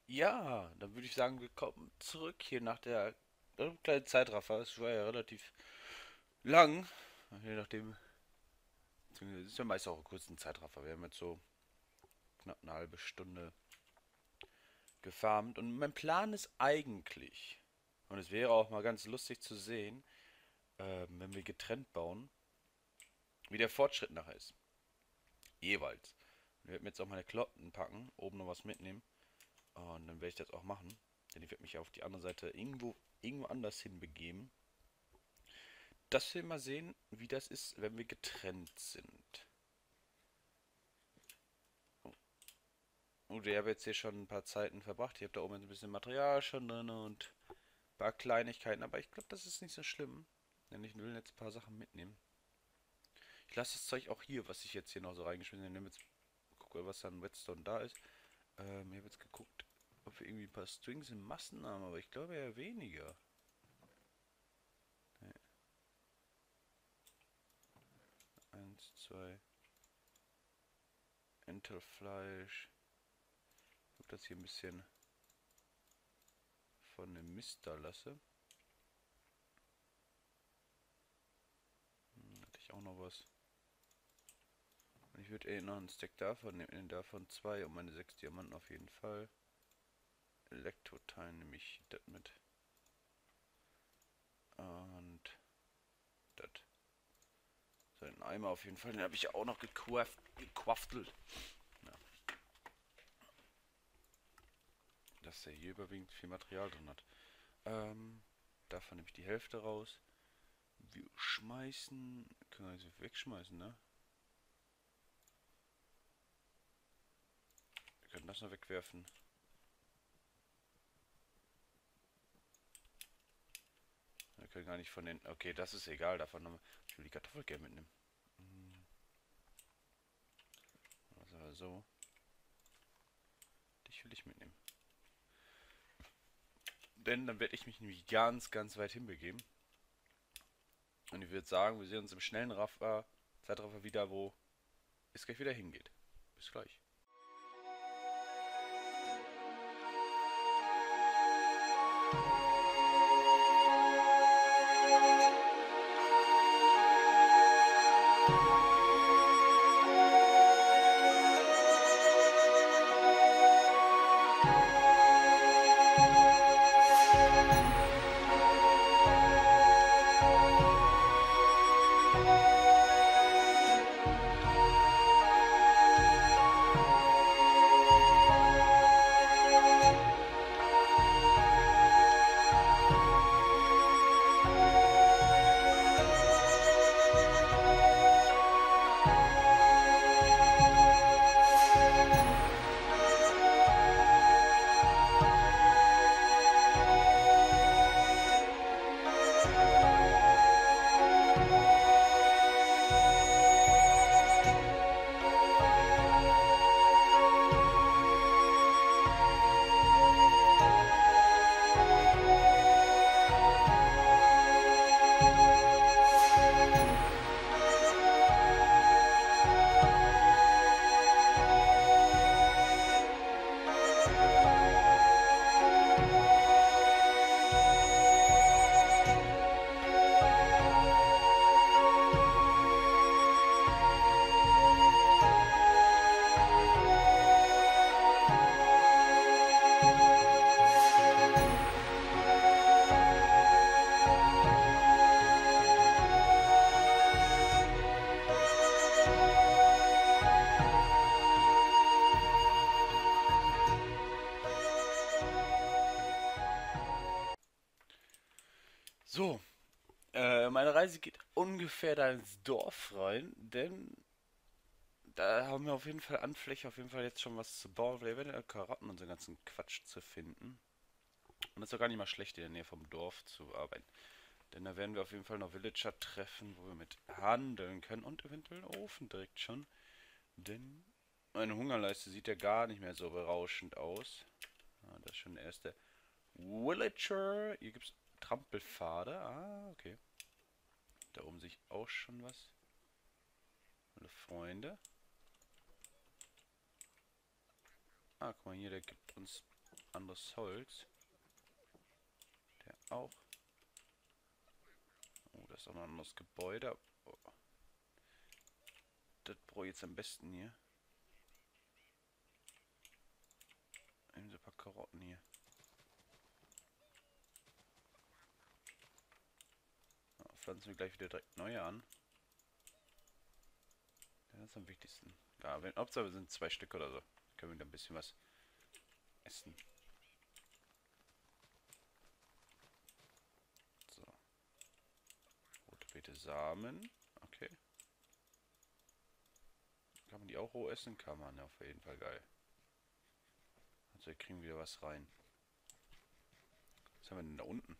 Ja, dann würde ich sagen, wir kommen zurück hier nach der kleinen Zeitraffer. Es war ja relativ lang, je nachdem. Beziehungsweise es ist ja meist auch ein kurzen Zeitraffer. Wir haben jetzt so knapp eine halbe Stunde gefarmt. Und mein Plan ist eigentlich, und es wäre auch mal ganz lustig zu sehen, wenn wir getrennt bauen, wie der Fortschritt nachher ist. Jeweils. Ich werde mir jetzt auch meine Klotten packen, oben noch was mitnehmen. Und dann werde ich das auch machen. Denn ich werde mich auf die andere Seite irgendwo anders hin begeben. Dass wir mal sehen, wie das ist, wenn wir getrennt sind. Und ich habe jetzt hier schon ein paar Zeiten verbracht. Ich habe da oben ein bisschen Material schon drin und ein paar Kleinigkeiten. Aber ich glaube, das ist nicht so schlimm. Denn ich will jetzt ein paar Sachen mitnehmen. Ich lasse das Zeug auch hier, was ich jetzt hier noch so reingeschmissen habe. Ich nehme jetzt, gucke, was an Redstone da ist. Ich habe jetzt geguckt, ob wir irgendwie ein paar Strings in Massen haben. Aber ich glaube eher weniger. Nee. Eins, zwei. Enterfleisch. Ich habe das hier ein bisschen von dem Mist da lasse. Hatte ich auch noch was. Und ich würde noch einen Stack davon nehmen, davon zwei und meine 6 Diamanten auf jeden Fall. Elektroteil nehme ich das mit. Und das. So ein Eimer auf jeden Fall, den habe ich auch noch gequaftelt. Ja, dass der hier überwiegend viel Material drin hat. Davon nehme ich die Hälfte raus. Wir schmeißen. Können wir das wegschmeißen, ne? Wir können das noch wegwerfen. Wir können gar nicht von den. Okay, das ist egal. Davon noch. Ich will die Kartoffel gerne mitnehmen. Also so. Dich will ich mitnehmen. Denn dann werde ich mich nämlich ganz weit hinbegeben. Und ich würde sagen, wir sehen uns im schnellen Zeitraffer wieder, wo es gleich wieder hingeht. Bis gleich. So, meine Reise geht ungefähr da ins Dorf rein, denn da haben wir auf jeden Fall an Fläche auf jeden Fall jetzt schon was zu bauen. Wir werden ja Karotten und so ganzen Quatsch zu finden. Und das ist doch gar nicht mal schlecht, in der Nähe vom Dorf zu arbeiten. Denn da werden wir auf jeden Fall noch Villager treffen, wo wir mit handeln können und eventuell einen Ofen direkt schon. Denn meine Hungerleiste sieht ja gar nicht mehr so berauschend aus. Ah, das ist schon der erste Villager. Hier gibt es Trampelpfade. Ah, okay. Da oben sehe ich auch schon was. Meine Freunde. Ah, guck mal hier, der gibt uns anderes Holz. Der auch. Oh, das ist auch noch ein anderes Gebäude. Oh. Das brauche ich jetzt am besten hier. Nehmen Sie ein paar Karotten hier. Ja, pflanzen wir gleich wieder direkt neue an. Ja, das ist am wichtigsten. Ja, wenn, Hauptsache sind 2 Stück oder so. Können wir da ein bisschen was essen. So. Rote Beete Samen. Okay. Kann man die auch roh essen? Kann man, ja, auf jeden Fall geil. Also wir kriegen wieder was rein. Was haben wir denn da unten?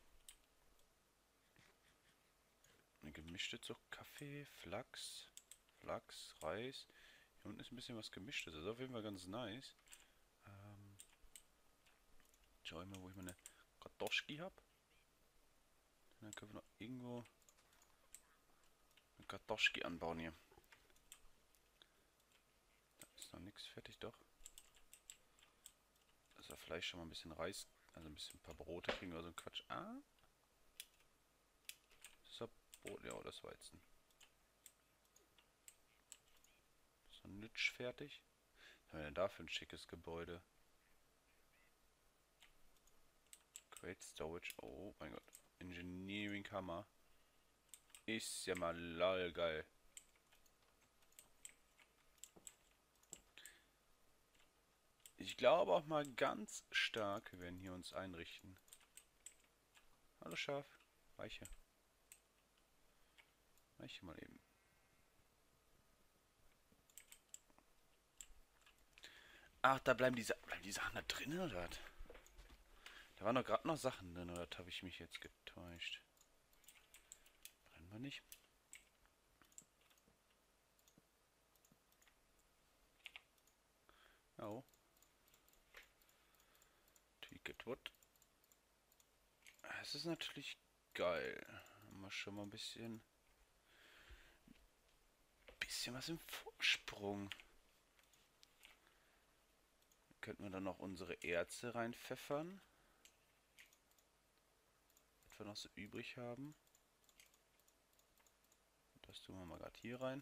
Eine gemischte Zucht, Kaffee, Flachs, Reis. Hier unten ist ein bisschen was gemischtes. Das ist auf jeden Fall ganz nice. Schau ich mal, wo ich meine Kartoschki habe. Dann können wir noch irgendwo eine Kartoschki anbauen hier. Da ist noch nichts fertig, doch. Dass wir vielleicht schon mal ein bisschen Reis, also ein bisschen ein paar Brote kriegen oder so ein Quatsch. Ah. Das Brot, ja, das Weizen. Ist noch nicht fertig. Was haben wir denn da für ein schickes Gebäude? Great Storage. Oh mein Gott. Engineering Hammer. Ist ja mal lol geil. Ich glaube auch mal ganz stark, wir werden hier uns einrichten. Hallo Schaf. Weiche. Weiche mal eben. Ach, da bleiben die Sachen da drin, oder was? Da waren doch gerade noch Sachen drin, oder habe ich mich jetzt getäuscht? Brennen wir nicht? Oh. Tweaked Wood. Es ist natürlich geil. Haben wir schon mal ein bisschen was im Vorsprung. Könnten wir dann noch unsere Erze reinpfeffern. Was wir noch so übrig haben. Das tun wir mal gerade hier rein.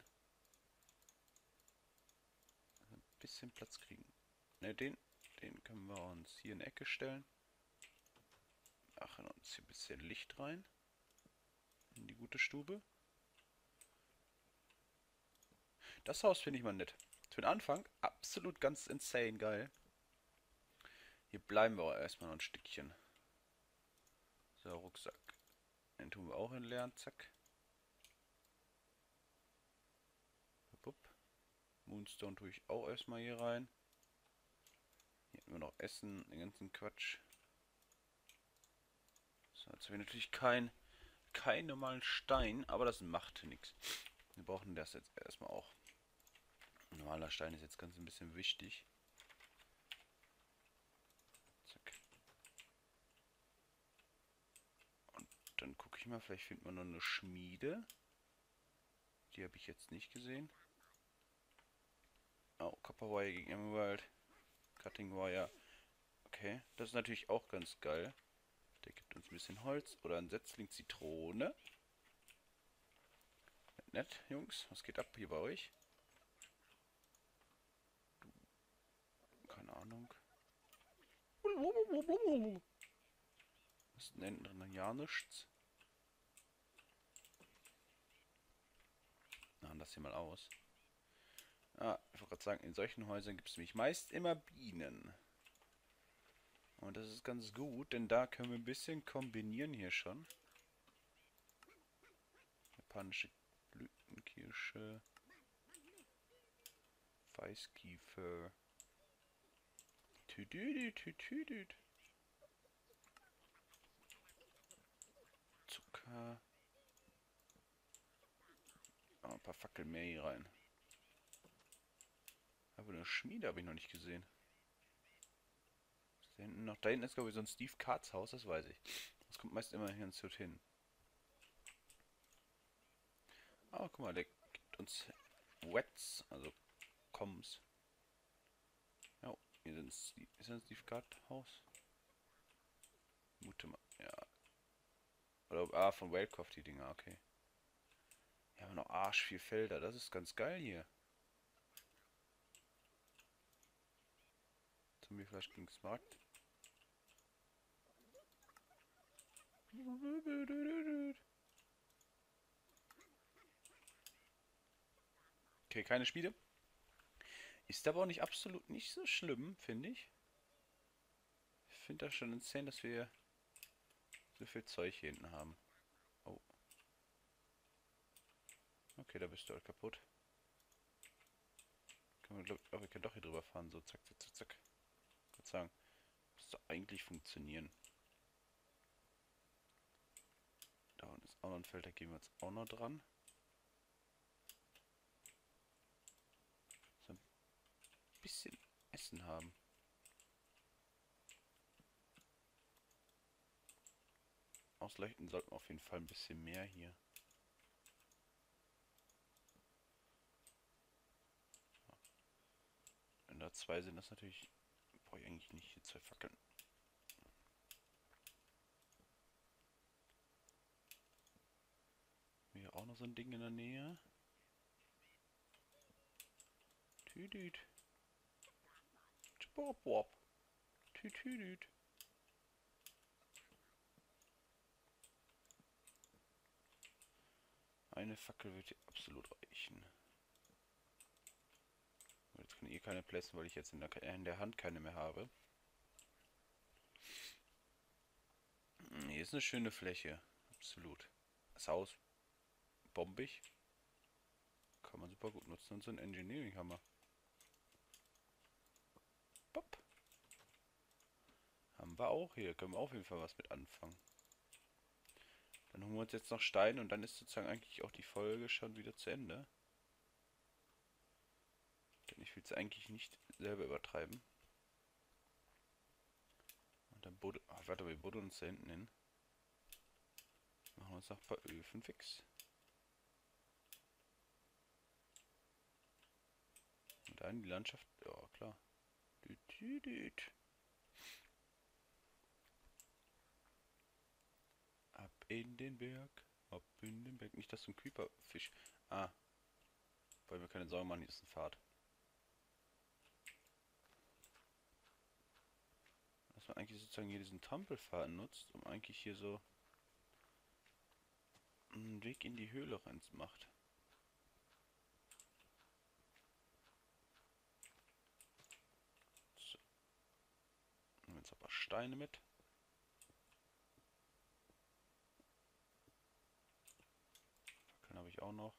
Also ein bisschen Platz kriegen. Ne, den können wir uns hier in die Ecke stellen. Machen uns hier ein bisschen Licht rein. In die gute Stube. Das Haus finde ich mal nett. Für den Anfang absolut ganz insane geil. Hier bleiben wir aber erstmal noch ein Stückchen. So, Rucksack. Den tun wir auch in leeren, zack. Bup. Moonstone tue ich auch erstmal hier rein. Hier haben wir noch Essen, den ganzen Quatsch. So, jetzt haben wir natürlich keinen normalen Stein, aber das macht nichts. Wir brauchen das jetzt erstmal auch. Ein normaler Stein ist jetzt ganz ein bisschen wichtig. Zack. Und dann gucke ich mal, vielleicht findet man noch eine Schmiede. Die habe ich jetzt nicht gesehen. Oh, Copper Wire gegen Emerald. Cutting Wire. Okay, das ist natürlich auch ganz geil. Der gibt uns ein bisschen Holz oder ein Setzling Zitrone. Nett, Jungs. Was geht ab hier bei euch? Keine Ahnung. Was ist denn drin? Ja, nichts. Na, das hier mal aus. Ah, ich wollte gerade sagen, in solchen Häusern gibt es nämlich meist immer Bienen. Und das ist ganz gut, denn da können wir ein bisschen kombinieren hier schon. Japanische Blütenkirsche. Weißkiefer. Tüdüdüt. Zucker. Oh, ein paar Fackeln mehr hier rein. Aber eine Schmiede habe ich noch nicht gesehen. Da hinten noch, da hinten ist glaube ich so ein Steve Katz Haus, das weiß ich. Das kommt meist immer hier ins Hut hin. Oh, guck mal, der gibt uns Wets, also Coms. Ja, hier ist ein Steve Katz Haus. Mute mal. Ja. Oder, von Wildcraft die Dinger, okay. Wir haben noch arsch viel Felder, das ist ganz geil hier. Zombiefleisch gegen Smaragd. Okay, keine Schmiede. Ist aber auch nicht absolut nicht so schlimm, finde ich. Ich finde das schon insane, dass wir so viel Zeug hier hinten haben. Oh. Okay, da bist du halt kaputt. Können wir, oh, wir können doch hier drüber fahren. So, zack, zack, zack, zack. Ich würde sagen, müsste eigentlich funktionieren. Da unten ist auch noch ein Feld, da gehen wir jetzt auch noch dran. So ein bisschen Essen haben. Ausleuchten sollten wir auf jeden Fall ein bisschen mehr hier. Wenn da zwei sind, das natürlich. Brauche ich eigentlich nicht hier zwei Fackeln. Hier auch noch so ein Ding in der Nähe. Tüdüt. Tschwop. Tütüdüt. Eine Fackel wird hier absolut reichen. Jetzt kann ich keine placen, weil ich jetzt in der Hand keine mehr habe. Hier ist eine schöne Fläche. Absolut. Das Haus bombig. Kann man super gut nutzen. Und so ein Engineering-Hammer. Bopp. Haben wir auch hier. Können wir auf jeden Fall was mit anfangen. Dann holen wir uns jetzt noch Stein und dann ist sozusagen eigentlich auch die Folge schon wieder zu Ende. Denn ich will es eigentlich nicht selber übertreiben. Und dann buddeln. Ach, warte, wir buddeln uns da hinten hin. Machen wir uns noch ein paar Öfen fix. Und dann die Landschaft. Ja, klar. Ab in den Berg. Ab in den Berg. Nicht, dass so ein Creeper-Fisch. Ah. Weil wir keine Sorgen machen, hier ist ein Pfad. Dass man eigentlich sozusagen hier diesen Trampelfaden nutzt, um eigentlich hier so einen Weg in die Höhle rein macht. So. Nehmen wir jetzt aber Steine mit. Fackeln habe ich auch noch.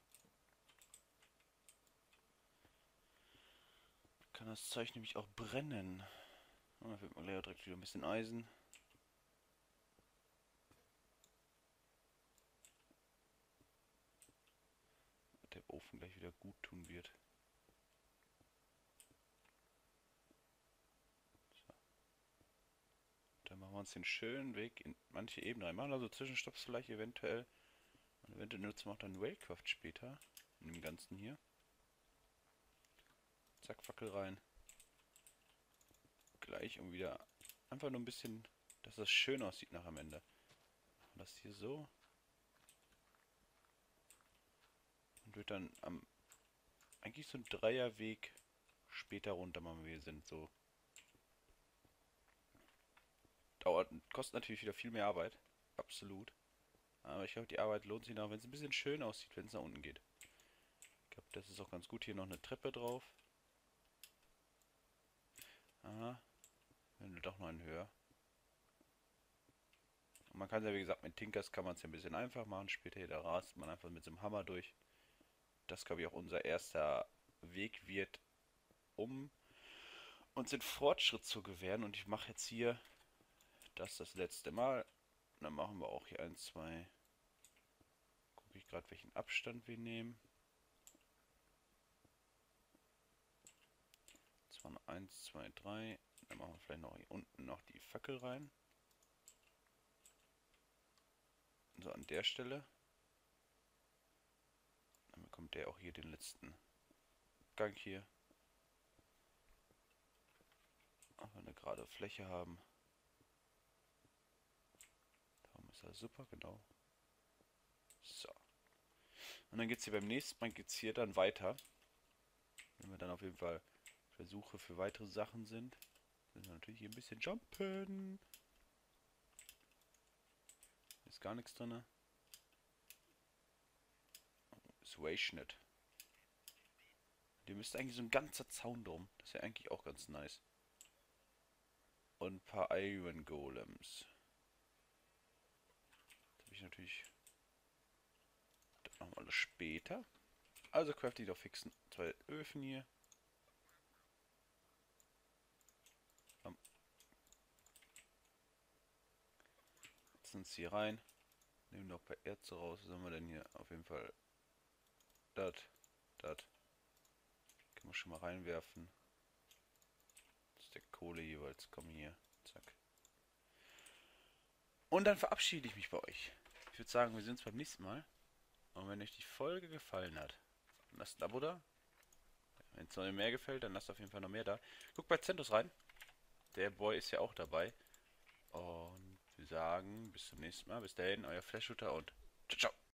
Kann das Zeug nämlich auch brennen. Und dann wird man leer direkt wieder ein bisschen Eisen. Der Ofen gleich wieder gut tun wird. So. Dann machen wir uns den schönen Weg in manche Ebenen rein. Machen also Zwischenstopps vielleicht eventuell. Und eventuell nutzen wir auch dann Wildcraft später. In dem Ganzen hier. Zack, Fackel rein. Gleich und wieder einfach nur ein bisschen, dass das schön aussieht nach am Ende. Machen das hier so. Und wird dann eigentlich so ein Dreierweg später runter machen, wie wir sind. So. Dauert, kostet natürlich wieder viel mehr Arbeit. Absolut. Aber ich glaube, die Arbeit lohnt sich noch, wenn es ein bisschen schön aussieht, wenn es nach unten geht. Ich glaube, das ist auch ganz gut. Hier noch eine Treppe drauf. Aha. Wenn wir doch noch einen höher. Und man kann es ja, wie gesagt, mit Tinkers kann man es ja ein bisschen einfach machen. Später hier, da rast man einfach mit so einem Hammer durch. Das, glaube ich, auch unser erster Weg wird, um uns den Fortschritt zu gewähren. Und ich mache jetzt hier das letzte Mal. Und dann machen wir auch hier 1, 2. Gucke ich gerade, welchen Abstand wir nehmen. Das waren 1, 2, 3. Dann machen wir vielleicht noch hier unten noch die Fackel rein. So an der Stelle. Dann bekommt der auch hier den letzten Gang hier. Auch eine gerade Fläche haben. Wasser, super, genau. So. Und dann geht es hier beim nächsten Mal geht's hier dann weiter. Wenn wir dann auf jeden Fall Versuche für weitere Sachen sind. Müssen wir natürlich hier ein bisschen jumpen. Ist gar nichts drin. Swayschnitt. Hier müsste eigentlich so ein ganzer Zaun drum. Das wäre eigentlich auch ganz nice. Und ein paar Iron Golems. Das habe ich natürlich. Das machen wir alles später. Also crafte ich doch fixen 2 Öfen hier. Setzen uns hier rein. Nehmen noch ein paar Erze raus. Was haben wir denn hier? Auf jeden Fall das. Können wir schon mal reinwerfen. Das ist der Kohle jeweils. Komm hier. Zack. Und dann verabschiede ich mich bei euch. Ich würde sagen, wir sehen uns beim nächsten Mal. Und wenn euch die Folge gefallen hat, dann lasst ein Abo da. Wenn es noch mehr gefällt, dann lasst auf jeden Fall noch mehr da. Guckt bei Zentos rein. Der Boy ist ja auch dabei. Und wir sagen bis zum nächsten Mal. Bis dahin, euer Flash-Shooter und ciao, ciao.